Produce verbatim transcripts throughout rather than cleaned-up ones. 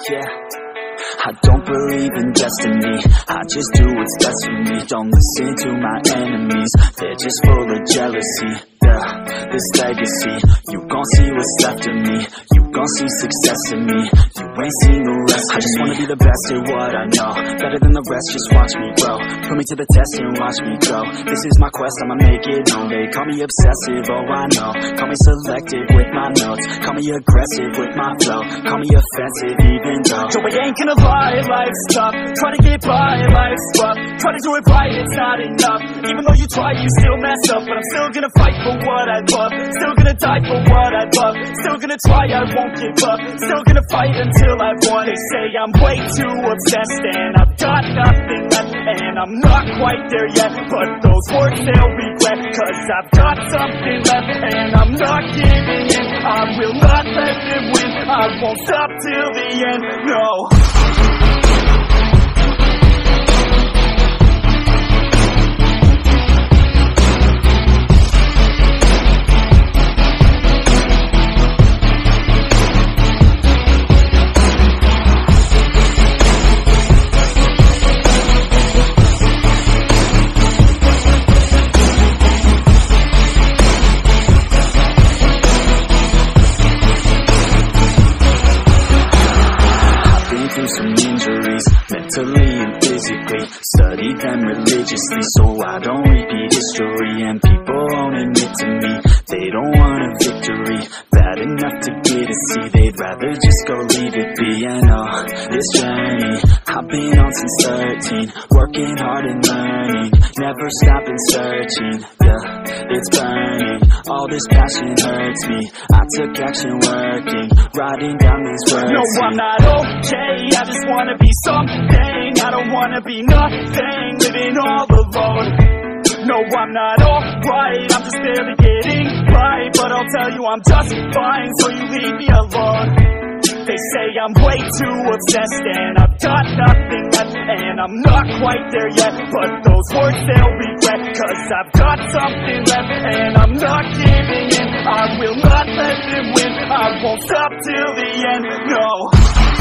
yeah. I don't believe in destiny, I just do what's best for me. Don't listen to my enemies, they're just full of jealousy. Yeah, this legacy, you gon' see what's left of me. You gon' see success in me, you ain't seen the rest of me. I just wanna be the best at what I know, better than the rest, just watch me grow. Put me to the test and watch me go. This is my quest, I'ma make it known. They call me obsessive, oh I know. Call me selective with my notes, call me aggressive with my flow, call me offensive even though so I ain't gonna lie, life's tough. Try to get by, life's rough. Try to do it right, it's not enough. Even though you try, you still mess up. But I'm still gonna fight for what I love, still gonna die for what I love, still gonna try, I won't give up, still gonna fight until I've won. They say I'm way too obsessed and I've got nothing left, and I'm not quite there yet, but those words they'll regret, cause I've got something left and I'm not giving in. I will not let them win, I won't stop till the end, no. Some injuries, mentally and physically. Study them religiously so I don't repeat history. And people won't admit to me they don't want a victory bad enough to get a see. They'd rather just go leave it be. I know this journey I've been on since thirteen, working hard and learning, never stopping searching. Yeah, it's burning, all this passion hurts me. I took action working, writing down these words. No, I'm not okay, I just wanna be something. I don't wanna be nothing, living all alone. No, I'm not alright, I'm just barely getting right, but I'll tell you I'm just fine, so you leave me alone. They say I'm way too obsessed and I've got nothing left, and I'm not quite there yet, but those words they'll regret, cause I've got something left and I'm not giving in. I will not let them win, I won't stop till the end, no.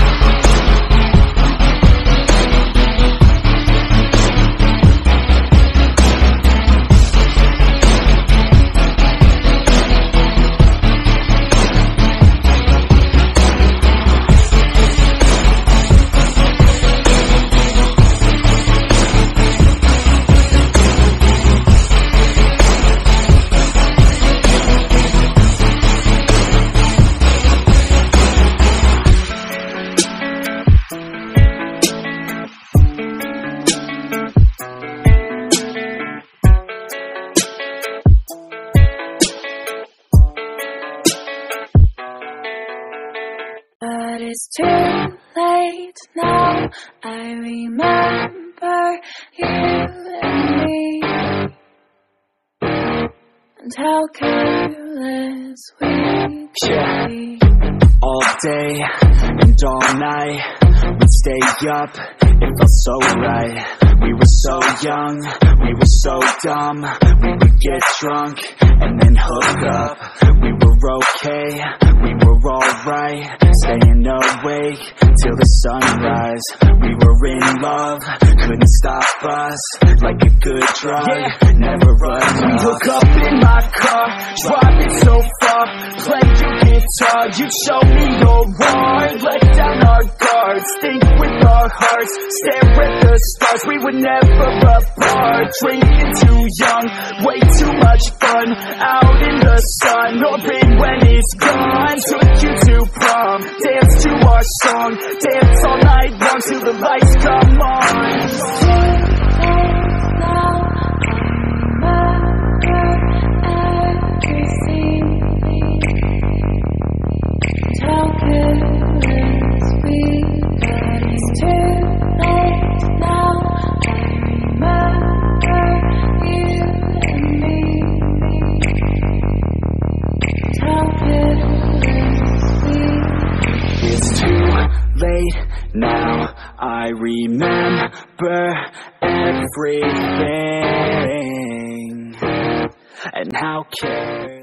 But it's too late now, I remember you and me, and how careless we could be. All day and all night, we'd stay up, it felt so right. We were so young, we were so dumb, we would get drunk and then hook up. We were okay, we were alright, staying awake till the sunrise. We were in love, couldn't stop us, like a good drug, yeah. Never run off. We hook up in my car, driving so far, play your guitar, you show me your heart, let down our guards, think with our hearts, stare at the stars. We were never apart, drinking too young, way too much fun, out in the sun, hoping when it's gone. Took you to prom, dance to our song, dance all night long till the lights come on. Late now, I remember everything, and how care